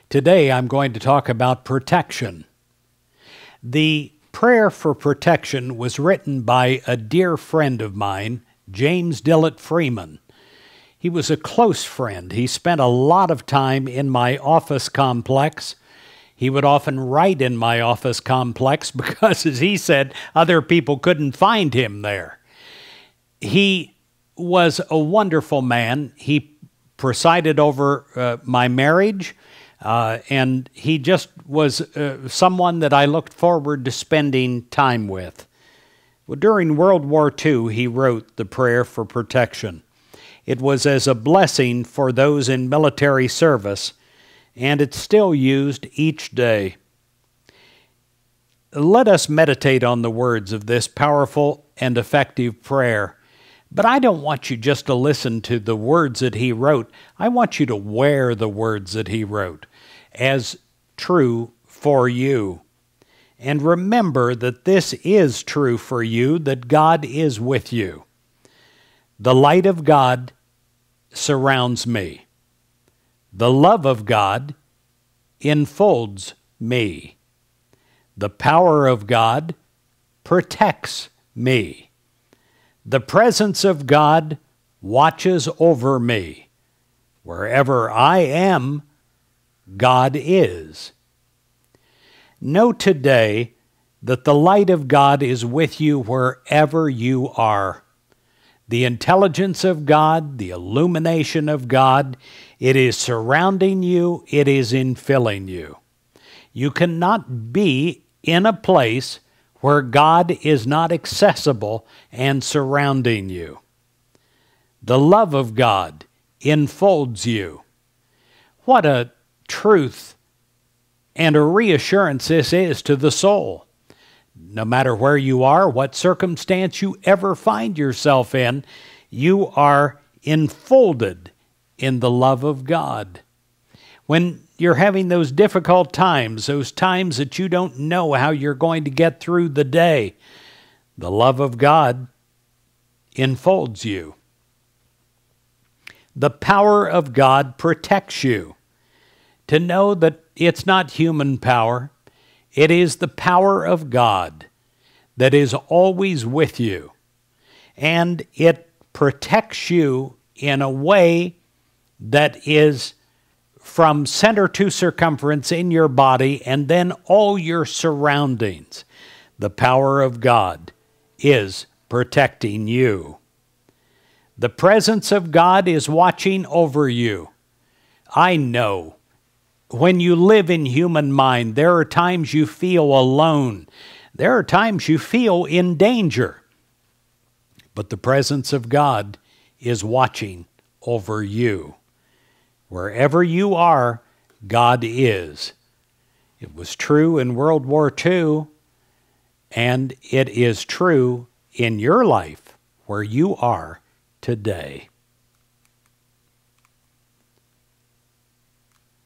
Today I'm going to talk about protection. The prayer for protection was written by a dear friend of mine, James Dillett Freeman. He was a close friend. He spent a lot of time in my office complex. He would often write in my office complex because, as he said, other people couldn't find him there. He was a wonderful man. He presided over my marriage, and he just was someone that I looked forward to spending time with. Well, during World War II, he wrote the prayer for protection. It was as a blessing for those in military service, and it's still used each day. Let us meditate on the words of this powerful and effective prayer. But I don't want you just to listen to the words that he wrote. I want you to wear the words that he wrote as true for you. And remember that this is true for you, that God is with you. The light of God surrounds me. The love of God enfolds me. The power of God protects me. The presence of God watches over me. Wherever I am, God is. Know today that the light of God is with you wherever you are. The intelligence of God, the illumination of God, it is surrounding you, it is infilling you. You cannot be in a place where God is not accessible and surrounding you. The love of God enfolds you. What a truth and a reassurance this is to the soul. No matter where you are, what circumstance you ever find yourself in, you are enfolded in the love of God. When you're having those difficult times, those times that you don't know how you're going to get through the day, the love of God enfolds you. The power of God protects you. To know that it's not human power, it is the power of God that is always with you. And it protects you in a way that is from center to circumference in your body and then all your surroundings. The power of God is protecting you. The presence of God is watching over you. I know when you live in human mind, there are times you feel alone. There are times you feel in danger. But the presence of God is watching over you. Wherever you are, God is. It was true in World War II, and it is true in your life where you are today.